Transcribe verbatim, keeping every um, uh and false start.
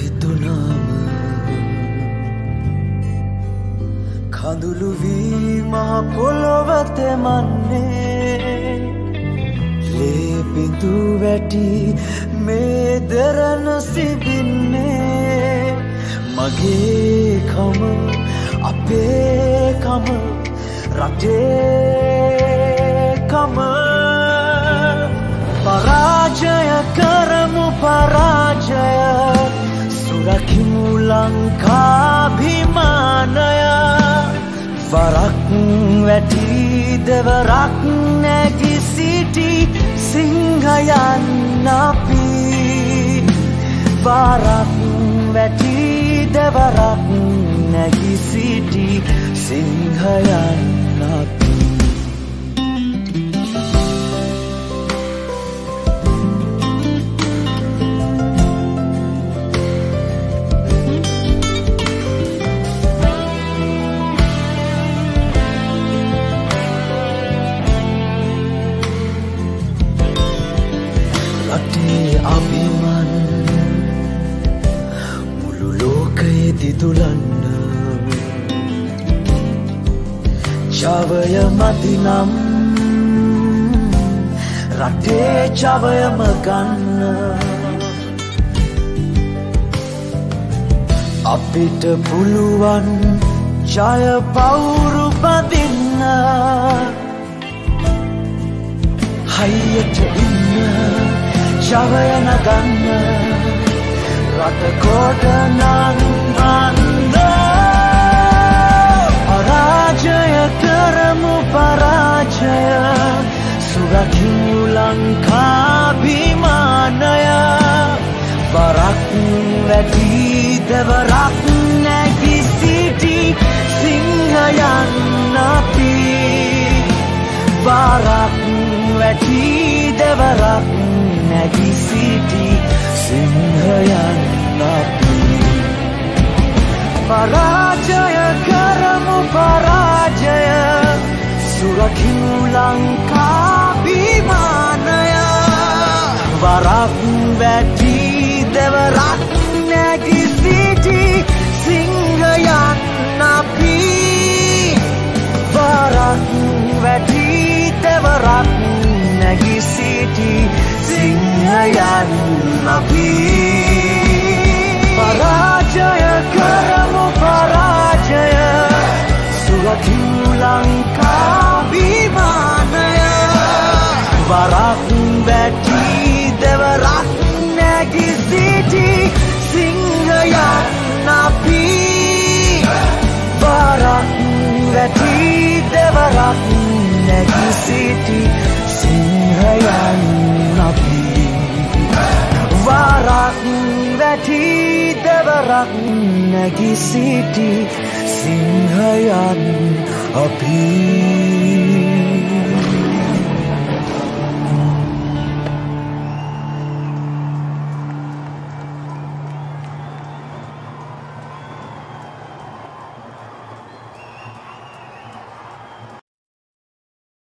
හිතුනාම කඳුළු වී මහ පොළොව තෙමන්නේ ලේ බිඳු වැටි මේ දරන සිබින්නේ මගේ කම අපේ කම රටේ කම පරාජය කරමු පරාජය සුරකිමු ලංකාභිමානය වරක් වැටි දෙවරක් නැගි සිටි සිංහයන් අපි වරක් වැටි දෙවරක් නැගි සිටි සිංහයන් අපි රටේ අභිමන් මුළු ලෝකයේ දිදුලන්න ජවය මදිනම් රටේ ජවයම ගන්න අපිට පුළුවන් ජය පවුරු බදින්න හයියට ඉන්න ජවය නගන්න රට කොට නංවන්න පරාජය කරමු පරාජය සුරකිමු ලංකාභිමානය වරක් වැටි දෙවරක් නැගි සිටි සිංහයන් අපි වරක් වැටි දෙවරක් නැගි සිටි සිංහයන් අපි පරාජය කරමු පරාජය සුරකිමු ලංකාභිමානය වරක් වැටි දෙවරක් නැගි සිටි සිංහයන් අපි වරක් වැටි දෙවරක් නැගි සිටි සිංහයන් අපි පරාජය කරමු පරාජය සුරකිමු ලංකාභිමානය වරක් වැටි දෙවරක් නැගි සිටි සිංහයන් අපි වරක් වැටි දෙවරක් නැගි සිටි සිංහයන් අපි වරක් වැටි දෙවරක් නැගි සිටි සිංහයන් අපි